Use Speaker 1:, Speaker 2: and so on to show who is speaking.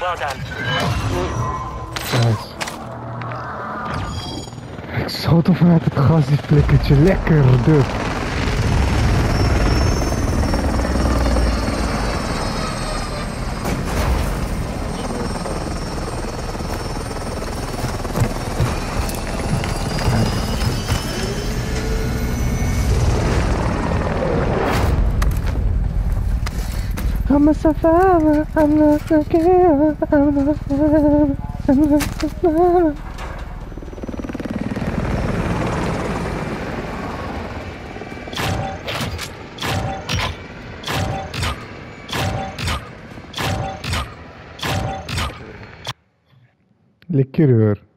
Speaker 1: Well done.
Speaker 2: Nice. Ik schoot hem vanuit het gas, die flikkertje. Lekker, duf. I'm a survivor, I'm not a killer, I'm not a survivor, I'm not a survivor. Lekker hoor.